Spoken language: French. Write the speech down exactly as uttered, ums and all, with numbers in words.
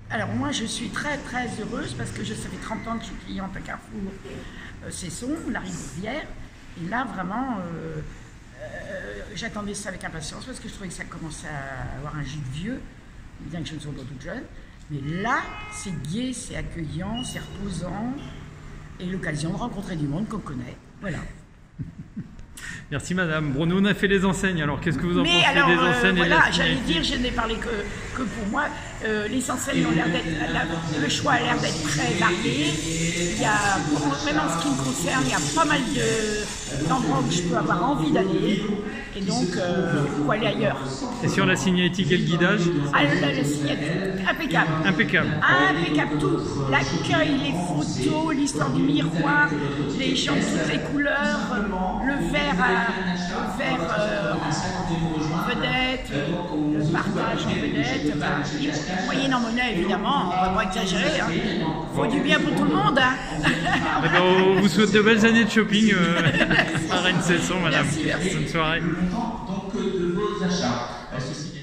Alors moi je suis très très heureuse parce que je, ça fait trente ans que je suis cliente à Carrefour euh, Cesson, la Rivière, et là vraiment euh, euh, j'attendais ça avec impatience parce que je trouvais que ça commençait à avoir un jus de vieux, bien que je ne sois pas toute jeune, mais là c'est gai, c'est accueillant, c'est reposant et l'occasion de rencontrer du monde qu'on connaît, voilà. Merci madame. Bon, nous on a fait les enseignes, alors qu'est-ce que vous en Mais pensez alors, des euh, enseignes voilà, et de la j'allais signalétique? dire, je n'ai parlé que, que pour moi. Euh, les enseignes ont l'air d'être, la- le choix a l'air d'être très varié. Il y a, même en ce qui me concerne, il y a pas mal de, d'endroits où je peux avoir envie d'aller. Et donc, euh, ou aller ailleurs. Et sur la signalétique et le guidage? Ah, la, la signature, impeccable. Impeccable. Impeccable, tout. L'accueil, les photos, l'histoire du miroir, les gens de toutes les couleurs, le verre, à, le verre euh, en vedette, le partage en vedette, enfin, moyenne en monnaie évidemment, on ne va pas exagérer. Il hein. faut du bien pour tout le monde. Hein. Eh ben, on vous souhaite de belles années de shopping euh, à Rennes Cesson, madame. Merci, merci. Bonne soirée. Donc de vos achats. Ceci